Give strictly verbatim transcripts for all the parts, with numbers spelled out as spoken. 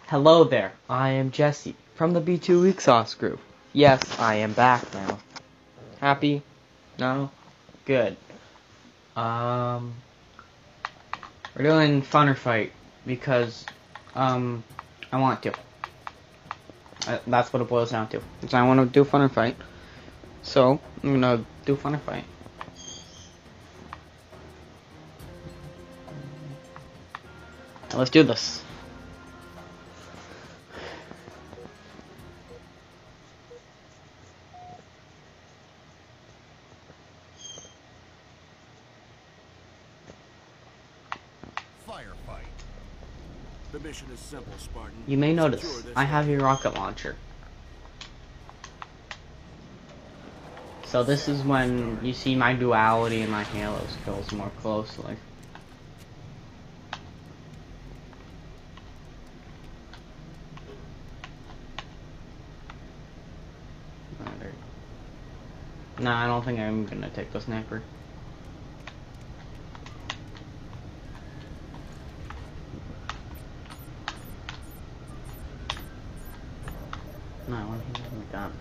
Hello there, I am Jesse from the B two Week Sauce Group. Yes, I am back now. Happy? No? Good. Um, we're doing Firefight because, um, I want to. Uh, that's what it boils down to. Because I want to do Firefight. So, I'm gonna do Firefight. Let's do this. Firefight. The mission is simple, Spartan. You may notice I have a rocket launcher. So this is when you see my duality and my Halo skills more closely. No, I don't think I'm gonna take the sniper. No, I want to hit my gun.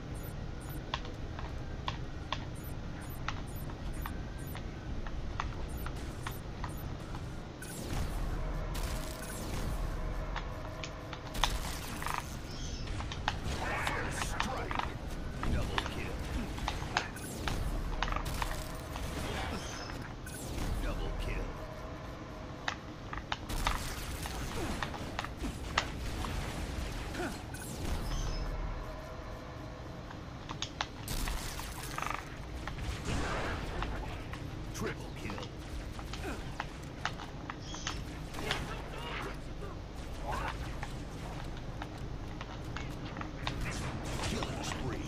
Triple kill. Killing spree.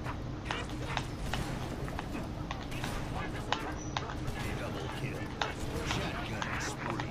Double kill. Shotgun spree.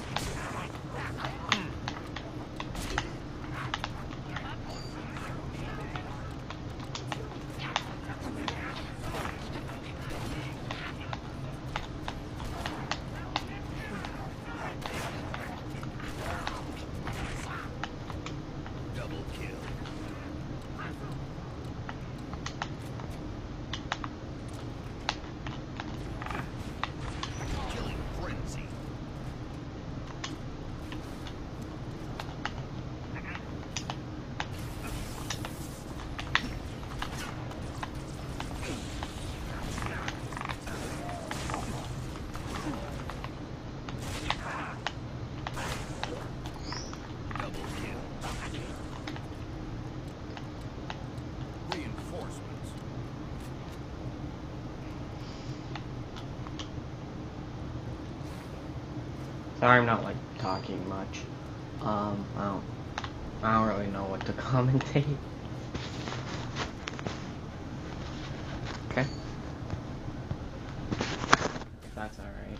Sorry, I'm not like talking much. Um, I don't, I don't really know what to commentate. Okay, that's all right.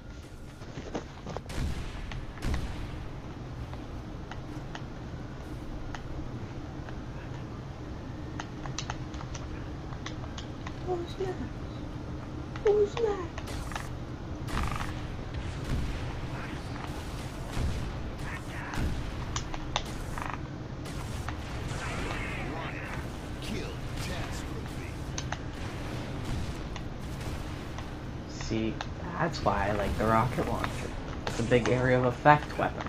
Who's next? Who's next? See, that's why I like the rocket launcher. It's a big area of effect weapon.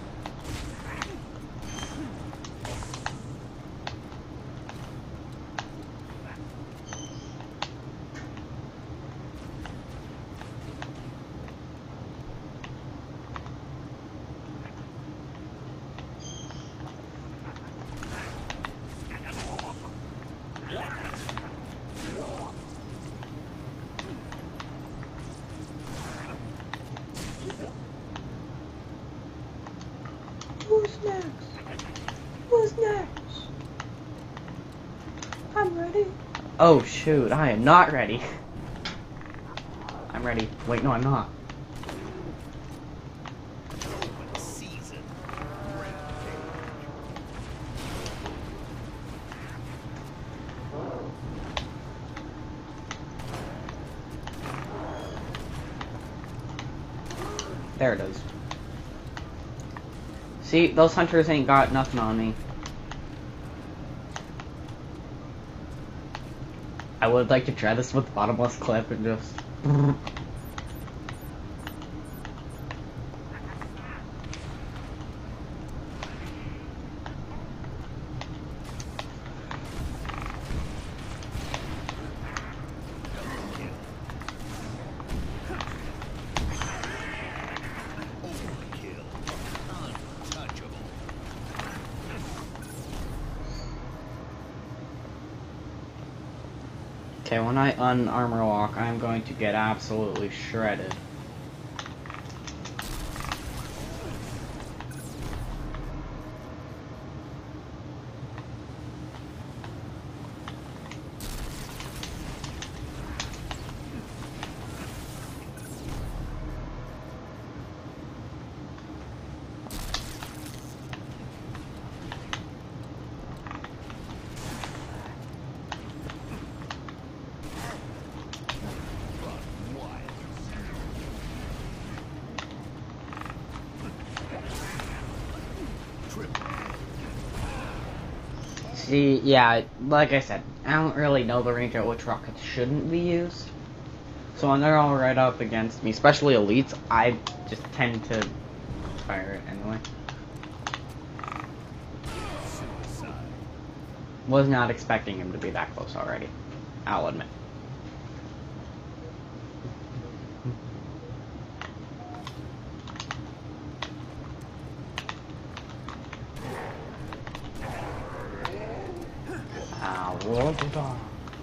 Who's next? Who's next? I'm ready. Oh shoot, I am not ready. I'm ready. Wait, no, I'm not. There it is. See, those hunters ain't got nothing on me. I would like to try this with bottomless clip and just... Okay, when I un-armor lock, I'm going to get absolutely shredded. See, yeah, like I said, I don't really know the range at which rockets shouldn't be used. So when they're all right up against me, especially elites, I just tend to fire it anyway. Was not expecting him to be that close already, I'll admit. Ah, what the dog?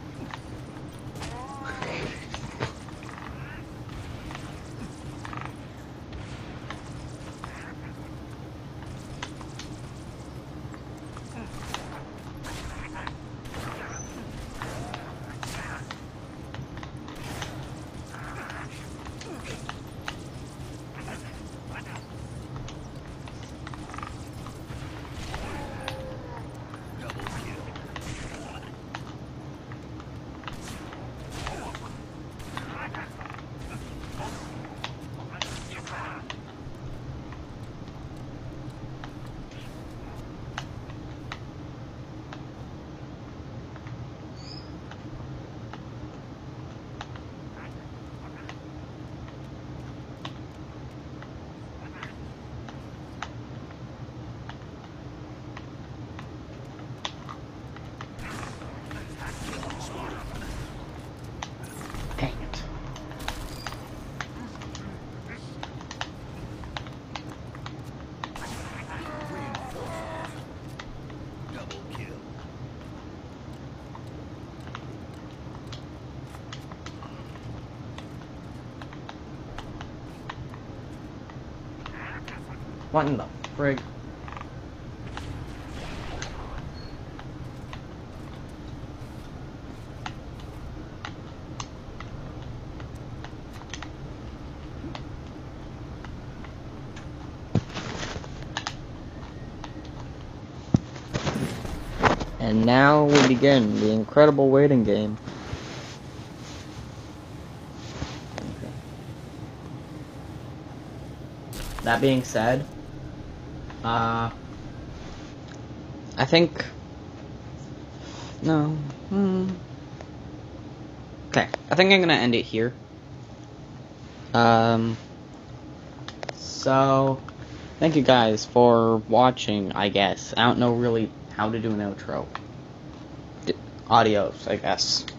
Dang it. Double kill. What in the frig? And now we begin the incredible waiting game. Okay. That being said, uh, I think, no, hmm. Okay, I think I'm gonna end it here. Um, so, thank you guys for watching, I guess. I don't know really how to do an outro. D- adios, I guess.